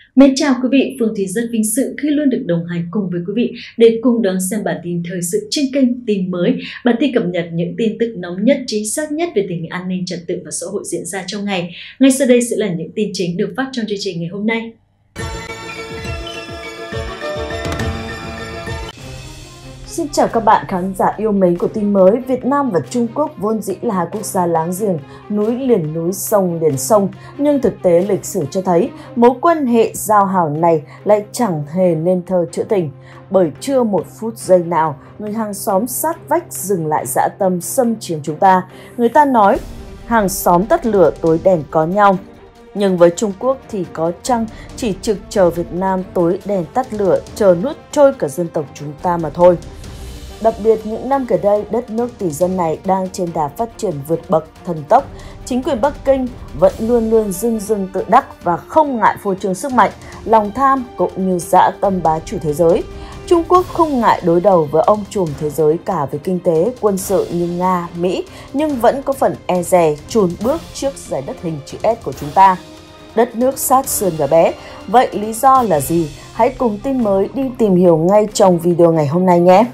Mến chào quý vị, Phương Thúy rất vinh dự khi luôn được đồng hành cùng với quý vị để cùng đón xem bản tin thời sự trên kênh Tin Mới. Bản tin cập nhật những tin tức nóng nhất, chính xác nhất về tình hình an ninh trật tự và xã hội diễn ra trong ngày. Ngay sau đây sẽ là những tin chính được phát trong chương trình ngày hôm nay. Xin chào các bạn khán giả yêu mến của Tin Mới. Việt Nam và Trung Quốc vốn dĩ là hai quốc gia láng giềng, núi liền núi, sông liền sông. Nhưng thực tế lịch sử cho thấy mối quan hệ giao hảo này lại chẳng hề nên thơ trữ tình. Bởi chưa một phút giây nào, người hàng xóm sát vách dừng lại dã tâm xâm chiếm chúng ta. Người ta nói, hàng xóm tắt lửa tối đèn có nhau. Nhưng với Trung Quốc thì có chăng chỉ trực chờ Việt Nam tối đèn tắt lửa, chờ nuốt trôi cả dân tộc chúng ta mà thôi. Đặc biệt những năm gần đây, đất nước tỷ dân này đang trên đà phát triển vượt bậc thần tốc. Chính quyền Bắc Kinh vẫn luôn luôn dưng tự đắc và không ngại phô trương sức mạnh, lòng tham cũng như dã tâm bá chủ thế giới. Trung Quốc không ngại đối đầu với ông trùm thế giới cả về kinh tế, quân sự như Nga, Mỹ, nhưng vẫn có phần e dè, chùn bước trước giải đất hình chữ S của chúng ta. Đất nước sát sườn nhỏ bé, vậy lý do là gì? Hãy cùng Tin Mới đi tìm hiểu ngay trong video ngày hôm nay nhé!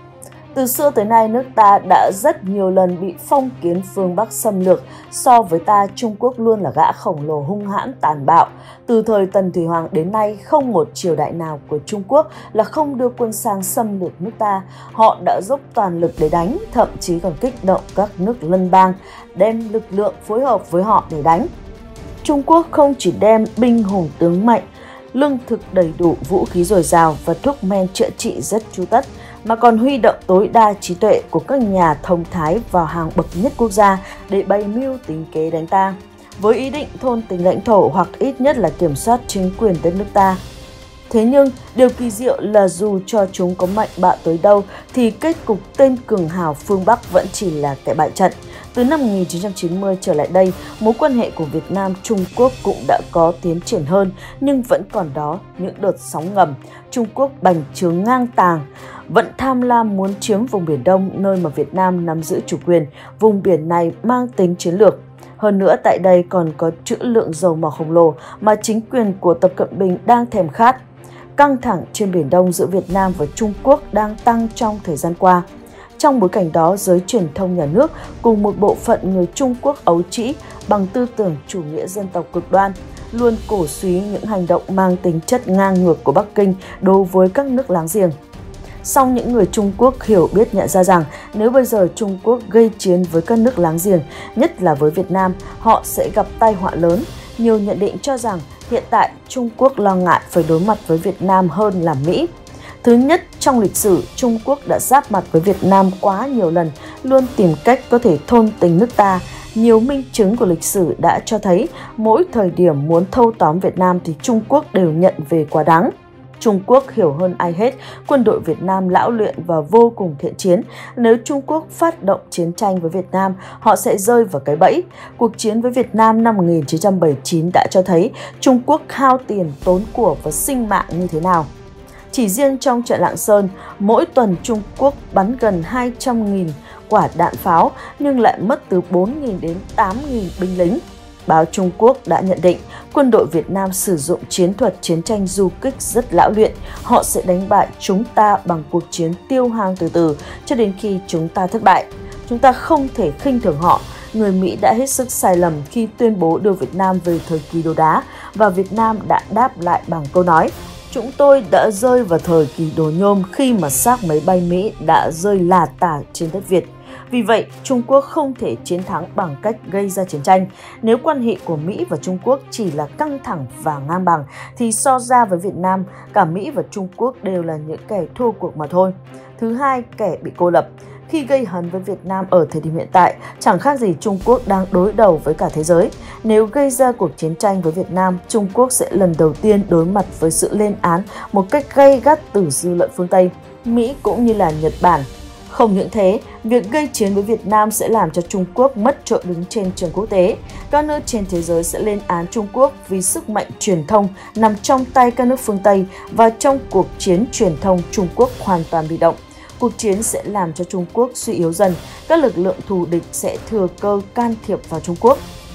Từ xưa tới nay, nước ta đã rất nhiều lần bị phong kiến phương Bắc xâm lược. So với ta, Trung Quốc luôn là gã khổng lồ hung hãn tàn bạo. Từ thời Tần Thủy Hoàng đến nay, không một triều đại nào của Trung Quốc là không đưa quân sang xâm lược nước ta. Họ đã dốc toàn lực để đánh, thậm chí còn kích động các nước lân bang, đem lực lượng phối hợp với họ để đánh. Trung Quốc không chỉ đem binh hùng tướng mạnh, lương thực đầy đủ, vũ khí dồi dào và thuốc men chữa trị rất chu tất, mà còn huy động tối đa trí tuệ của các nhà thông thái vào hàng bậc nhất quốc gia để bày mưu tính kế đánh ta, với ý định thôn tính lãnh thổ hoặc ít nhất là kiểm soát chính quyền đất nước ta. Thế nhưng, điều kỳ diệu là dù cho chúng có mạnh bạo tới đâu thì kết cục tên cường hào phương Bắc vẫn chỉ là kẻ bại trận. Từ năm 1990 trở lại đây, mối quan hệ của Việt Nam Trung Quốc cũng đã có tiến triển hơn, nhưng vẫn còn đó những đợt sóng ngầm. Trung Quốc bành trướng ngang tàng, vẫn tham lam muốn chiếm vùng Biển Đông, nơi mà Việt Nam nắm giữ chủ quyền. Vùng biển này mang tính chiến lược. Hơn nữa, tại đây còn có trữ lượng dầu mỏ khổng lồ mà chính quyền của Tập Cận Bình đang thèm khát. Căng thẳng trên Biển Đông giữa Việt Nam và Trung Quốc đang tăng trong thời gian qua. Trong bối cảnh đó, giới truyền thông nhà nước cùng một bộ phận người Trung Quốc ấu trĩ bằng tư tưởng chủ nghĩa dân tộc cực đoan luôn cổ suý những hành động mang tính chất ngang ngược của Bắc Kinh đối với các nước láng giềng. Song những người Trung Quốc hiểu biết nhận ra rằng nếu bây giờ Trung Quốc gây chiến với các nước láng giềng, nhất là với Việt Nam, họ sẽ gặp tai họa lớn. Nhiều nhận định cho rằng hiện tại Trung Quốc lo ngại phải đối mặt với Việt Nam hơn là Mỹ. Thứ nhất, trong lịch sử, Trung Quốc đã giáp mặt với Việt Nam quá nhiều lần, luôn tìm cách có thể thôn tính nước ta. Nhiều minh chứng của lịch sử đã cho thấy mỗi thời điểm muốn thâu tóm Việt Nam thì Trung Quốc đều nhận về quả đắng. Trung Quốc hiểu hơn ai hết, quân đội Việt Nam lão luyện và vô cùng thiện chiến. Nếu Trung Quốc phát động chiến tranh với Việt Nam, họ sẽ rơi vào cái bẫy. Cuộc chiến với Việt Nam năm 1979 đã cho thấy Trung Quốc hao tiền, tốn của và sinh mạng như thế nào. Chỉ riêng trong trận Lạng Sơn, mỗi tuần Trung Quốc bắn gần 200.000 quả đạn pháo nhưng lại mất từ 4.000 đến 8.000 binh lính. Báo Trung Quốc đã nhận định quân đội Việt Nam sử dụng chiến thuật chiến tranh du kích rất lão luyện. Họ sẽ đánh bại chúng ta bằng cuộc chiến tiêu hao từ từ cho đến khi chúng ta thất bại. Chúng ta không thể khinh thường họ. Người Mỹ đã hết sức sai lầm khi tuyên bố đưa Việt Nam về thời kỳ đồ đá và Việt Nam đã đáp lại bằng câu nói: chúng tôi đã rơi vào thời kỳ đồ nhôm khi mà xác máy bay Mỹ đã rơi lả tả trên đất Việt. Vì vậy, Trung Quốc không thể chiến thắng bằng cách gây ra chiến tranh. Nếu quan hệ của Mỹ và Trung Quốc chỉ là căng thẳng và ngang bằng, thì so ra với Việt Nam, cả Mỹ và Trung Quốc đều là những kẻ thua cuộc mà thôi. Thứ hai, kẻ bị cô lập. Khi gây hấn với Việt Nam ở thời điểm hiện tại, chẳng khác gì Trung Quốc đang đối đầu với cả thế giới. Nếu gây ra cuộc chiến tranh với Việt Nam, Trung Quốc sẽ lần đầu tiên đối mặt với sự lên án một cách gay gắt từ dư luận phương Tây, Mỹ cũng như là Nhật Bản. Không những thế, việc gây chiến với Việt Nam sẽ làm cho Trung Quốc mất chỗ đứng trên trường quốc tế. Các nước trên thế giới sẽ lên án Trung Quốc vì sức mạnh truyền thông nằm trong tay các nước phương Tây và trong cuộc chiến truyền thông Trung Quốc hoàn toàn bị động. Cuộc chiến sẽ làm cho Trung Quốc suy yếu dần, các lực lượng thù địch sẽ thừa cơ can thiệp vào Trung Quốc.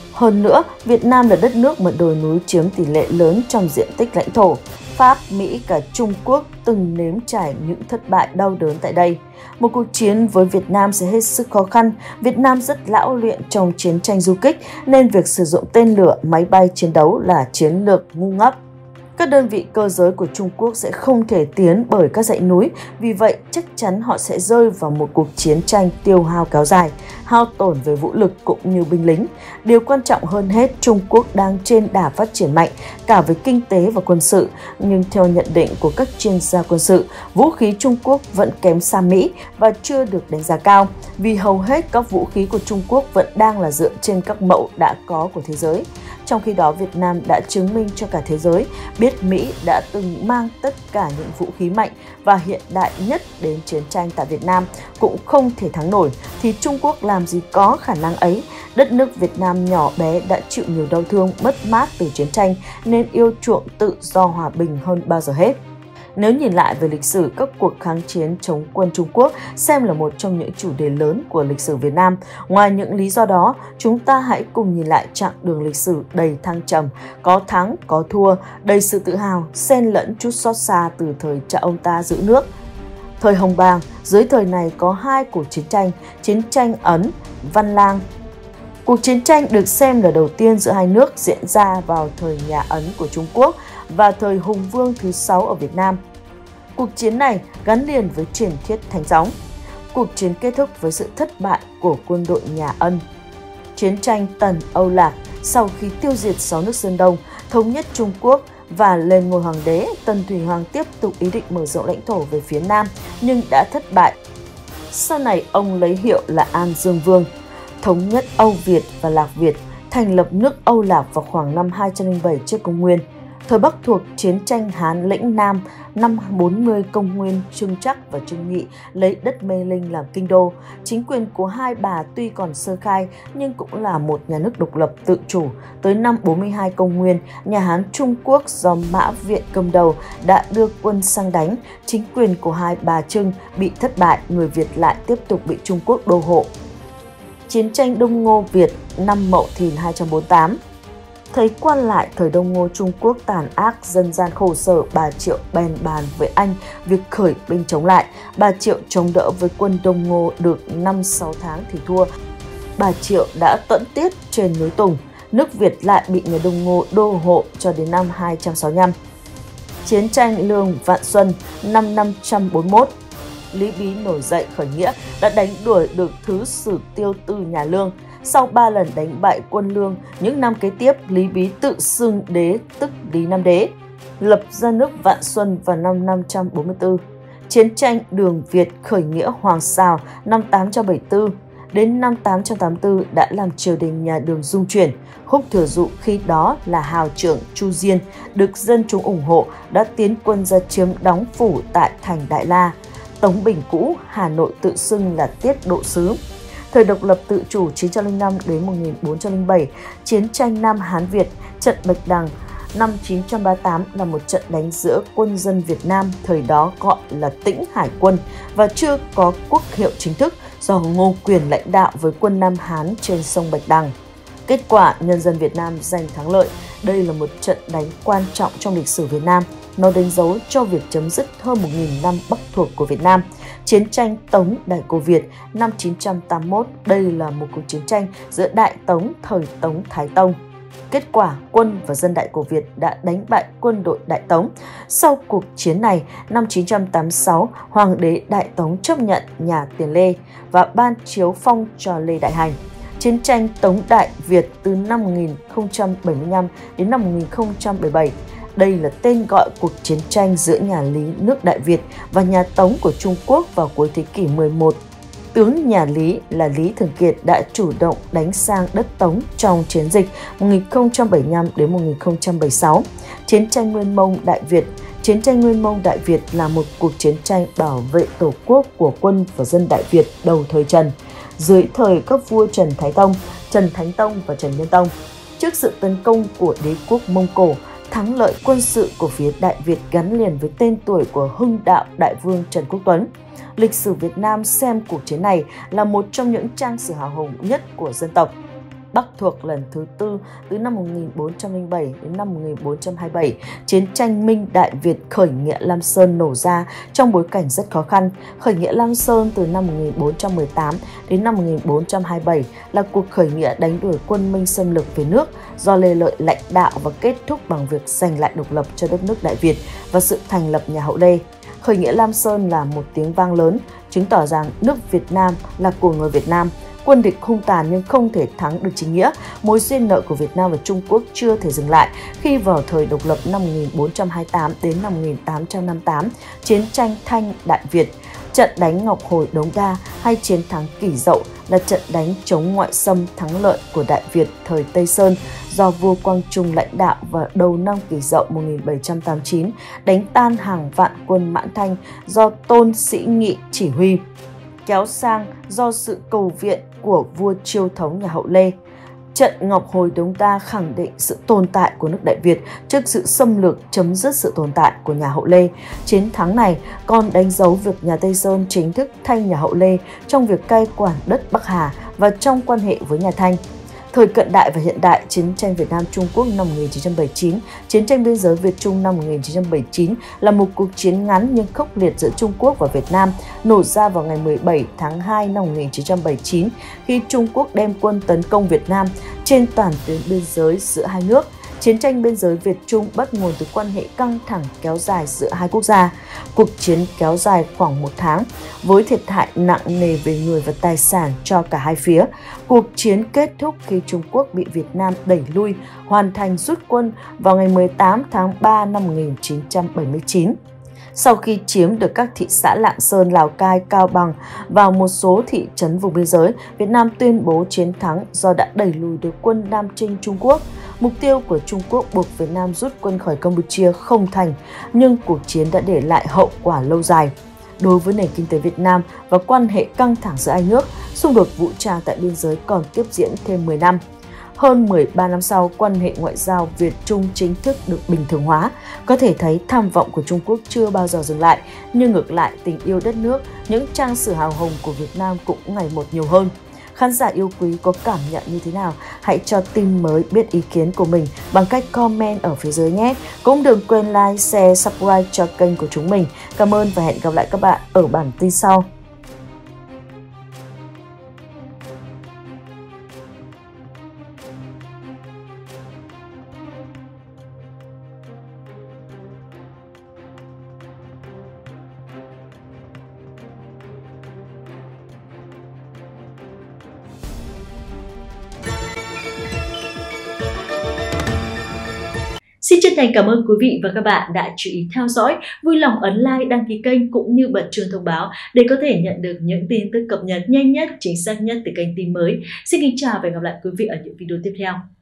Hơn nữa, Việt Nam là đất nước mà đồi núi chiếm tỷ lệ lớn trong diện tích lãnh thổ. Pháp, Mỹ, cả Trung Quốc từng nếm trải những thất bại đau đớn tại đây. Một cuộc chiến với Việt Nam sẽ hết sức khó khăn. Việt Nam rất lão luyện trong chiến tranh du kích nên việc sử dụng tên lửa, máy bay chiến đấu là chiến lược ngu ngốc. Các đơn vị cơ giới của Trung Quốc sẽ không thể tiến bởi các dãy núi, vì vậy chắc chắn họ sẽ rơi vào một cuộc chiến tranh tiêu hao kéo dài, hao tổn về vũ lực cũng như binh lính. Điều quan trọng hơn hết, Trung Quốc đang trên đà phát triển mạnh cả về kinh tế và quân sự, nhưng theo nhận định của các chuyên gia quân sự, vũ khí Trung Quốc vẫn kém xa Mỹ và chưa được đánh giá cao, vì hầu hết các vũ khí của Trung Quốc vẫn đang là dựa trên các mẫu đã có của thế giới. Trong khi đó, Việt Nam đã chứng minh cho cả thế giới biết Mỹ đã từng mang tất cả những vũ khí mạnh và hiện đại nhất đến chiến tranh tại Việt Nam cũng không thể thắng nổi, thì Trung Quốc làm gì có khả năng ấy. Đất nước Việt Nam nhỏ bé đã chịu nhiều đau thương, mất mát từ chiến tranh nên yêu chuộng tự do hòa bình hơn bao giờ hết. Nếu nhìn lại về lịch sử, các cuộc kháng chiến chống quân Trung Quốc xem là một trong những chủ đề lớn của lịch sử Việt Nam. Ngoài những lý do đó, chúng ta hãy cùng nhìn lại chặng đường lịch sử đầy thăng trầm, có thắng, có thua, đầy sự tự hào, xen lẫn chút xót xa từ thời cha ông ta giữ nước. Thời Hồng Bàng, dưới thời này có hai cuộc chiến tranh Ấn, Văn Lang. Cuộc chiến tranh được xem là đầu tiên giữa hai nước diễn ra vào thời nhà Ấn của Trung Quốc và thời Hùng Vương thứ 6 ở Việt Nam. Cuộc chiến này gắn liền với truyền thuyết thánh gióng. Cuộc chiến kết thúc với sự thất bại của quân đội nhà Ân. Chiến tranh Tần Âu Lạc sau khi tiêu diệt 6 nước Sơn Đông, thống nhất Trung Quốc và lên ngôi hoàng đế, Tần Thủy Hoàng tiếp tục ý định mở rộng lãnh thổ về phía Nam nhưng đã thất bại. Sau này ông lấy hiệu là An Dương Vương, thống nhất Âu Việt và Lạc Việt, thành lập nước Âu Lạc vào khoảng năm 207 trước công nguyên. Thời Bắc thuộc chiến tranh Hán lĩnh Nam, năm 40 công nguyên, Trương Trắc và Trương Nhị lấy đất Mê Linh làm kinh đô. Chính quyền của hai bà tuy còn sơ khai nhưng cũng là một nhà nước độc lập tự chủ. Tới năm 42 công nguyên, nhà Hán Trung Quốc do Mã Viện cầm đầu đã đưa quân sang đánh. Chính quyền của hai bà Trưng bị thất bại, người Việt lại tiếp tục bị Trung Quốc đô hộ. Chiến tranh Đông Ngô Việt năm Mậu Thìn 248. Thấy quan lại thời Đông Ngô Trung Quốc tàn ác, dân gian khổ sở, bà Triệu bèn bàn với anh việc khởi binh chống lại. Bà Triệu chống đỡ với quân Đông Ngô được 5-6 tháng thì thua. Bà Triệu đã tận tiết trên núi Tùng, nước Việt lại bị người Đông Ngô đô hộ cho đến năm 265. Chiến tranh Lương Vạn Xuân năm 541. Lý Bí nổi dậy khởi nghĩa đã đánh đuổi được thứ sử Tiêu Tư nhà Lương. Sau 3 lần đánh bại quân Lương, những năm kế tiếp Lý Bí tự xưng đế tức Lý Nam Đế, lập ra nước Vạn Xuân vào năm 544. Chiến tranh Đường Việt khởi nghĩa Hoàng Sào năm 874 đến năm 884 đã làm triều đình nhà Đường rung chuyển. Khúc Thừa Dụ khi đó là hào trưởng Chu Diên, được dân chúng ủng hộ, đã tiến quân ra chiếm đóng phủ tại thành Đại La. Tống Bình cũ, Hà Nội tự xưng là Tiết Độ Sứ. Thời độc lập tự chủ 905 đến 1407, chiến tranh Nam Hán Việt, trận Bạch Đằng năm 938 là một trận đánh giữa quân dân Việt Nam, thời đó gọi là Tĩnh Hải quân và chưa có quốc hiệu chính thức, do Ngô Quyền lãnh đạo với quân Nam Hán trên sông Bạch Đằng. Kết quả, nhân dân Việt Nam giành thắng lợi. Đây là một trận đánh quan trọng trong lịch sử Việt Nam. Nó đánh dấu cho việc chấm dứt hơn 1.000 năm Bắc thuộc của Việt Nam. Chiến tranh Tống Đại Cổ Việt năm 981, đây là một cuộc chiến tranh giữa Đại Tống thời Tống Thái Tông. Kết quả, quân và dân Đại Cổ Việt đã đánh bại quân đội Đại Tống. Sau cuộc chiến này, năm 986, Hoàng đế Đại Tống chấp nhận nhà Tiền Lê và ban chiếu phong cho Lê Đại Hành. Chiến tranh Tống Đại Việt từ năm 1075 đến năm 1077. Đây là tên gọi cuộc chiến tranh giữa nhà Lý nước Đại Việt và nhà Tống của Trung Quốc vào cuối thế kỷ 11. Tướng nhà Lý là Lý Thường Kiệt đã chủ động đánh sang đất Tống trong chiến dịch 1075 đến 1076. Chiến tranh Nguyên Mông Đại Việt. Chiến tranh Nguyên Mông Đại Việt là một cuộc chiến tranh bảo vệ tổ quốc của quân và dân Đại Việt đầu thời Trần, dưới thời các vua Trần Thái Tông, Trần Thánh Tông và Trần Nhân Tông. Trước sự tấn công của đế quốc Mông Cổ, thắng lợi quân sự của phía Đại Việt gắn liền với tên tuổi của Hưng Đạo Đại Vương Trần Quốc Tuấn. Lịch sử Việt Nam xem cuộc chiến này là một trong những trang sử hào hùng nhất của dân tộc. Bắc thuộc lần thứ tư từ năm 1407 đến năm 1427. Chiến tranh Minh Đại Việt khởi nghĩa Lam Sơn nổ ra trong bối cảnh rất khó khăn. Khởi nghĩa Lam Sơn từ năm 1418 đến năm 1427 là cuộc khởi nghĩa đánh đuổi quân Minh xâm lược về nước do Lê Lợi lãnh đạo và kết thúc bằng việc giành lại độc lập cho đất nước Đại Việt và sự thành lập nhà Hậu Lê. Khởi nghĩa Lam Sơn là một tiếng vang lớn, chứng tỏ rằng nước Việt Nam là của người Việt Nam. Quân địch hung tàn nhưng không thể thắng được chính nghĩa. Mối duyên nợ của Việt Nam và Trung Quốc chưa thể dừng lại khi vào thời độc lập năm 1428 đến năm 1858, chiến tranh Thanh Đại Việt, trận đánh Ngọc Hồi Đống Đa hay chiến thắng Kỷ Dậu là trận đánh chống ngoại xâm thắng lợi của Đại Việt thời Tây Sơn do vua Quang Trung lãnh đạo vào đầu năm Kỷ Dậu 1789, đánh tan hàng vạn quân Mãn Thanh do Tôn Sĩ Nghị chỉ huy, kéo sang do sự cầu viện của vua Chiêu Thống nhà Hậu Lê. Trận Ngọc Hồi Đống Đa khẳng định sự tồn tại của nước Đại Việt trước sự xâm lược, chấm dứt sự tồn tại của nhà Hậu Lê. Chiến thắng này còn đánh dấu việc nhà Tây Sơn chính thức thay nhà Hậu Lê trong việc cai quản đất Bắc Hà và trong quan hệ với nhà Thanh. Thời cận đại và hiện đại, chiến tranh Việt Nam-Trung Quốc năm 1979, chiến tranh biên giới Việt-Trung năm 1979 là một cuộc chiến ngắn nhưng khốc liệt giữa Trung Quốc và Việt Nam, nổ ra vào ngày 17 tháng 2 năm 1979 khi Trung Quốc đem quân tấn công Việt Nam trên toàn tuyến biên giới giữa hai nước. Chiến tranh biên giới Việt-Trung bắt nguồn từ quan hệ căng thẳng kéo dài giữa hai quốc gia. Cuộc chiến kéo dài khoảng 1 tháng, với thiệt hại nặng nề về người và tài sản cho cả hai phía. Cuộc chiến kết thúc khi Trung Quốc bị Việt Nam đẩy lui, hoàn thành rút quân vào ngày 18 tháng 3 năm 1979. Sau khi chiếm được các thị xã Lạng Sơn, Lào Cai, Cao Bằng và một số thị trấn vùng biên giới, Việt Nam tuyên bố chiến thắng do đã đẩy lùi được quân Nam Chinh Trung Quốc. Mục tiêu của Trung Quốc buộc Việt Nam rút quân khỏi Campuchia không thành, nhưng cuộc chiến đã để lại hậu quả lâu dài. Đối với nền kinh tế Việt Nam và quan hệ căng thẳng giữa hai nước, xung đột vũ trang tại biên giới còn tiếp diễn thêm 10 năm. Hơn 13 năm sau, quan hệ ngoại giao Việt-Trung chính thức được bình thường hóa. Có thể thấy tham vọng của Trung Quốc chưa bao giờ dừng lại, nhưng ngược lại tình yêu đất nước, những trang sử hào hùng của Việt Nam cũng ngày một nhiều hơn. Khán giả yêu quý có cảm nhận như thế nào? Hãy cho Tin Mới biết ý kiến của mình bằng cách comment ở phía dưới nhé. Cũng đừng quên like, share, subscribe cho kênh của chúng mình. Cảm ơn và hẹn gặp lại các bạn ở bản tin sau. Xin chân thành cảm ơn quý vị và các bạn đã chú ý theo dõi, vui lòng ấn like, đăng ký kênh cũng như bật chuông thông báo để có thể nhận được những tin tức cập nhật nhanh nhất, chính xác nhất từ kênh Tin Mới. Xin kính chào và hẹn gặp lại quý vị ở những video tiếp theo.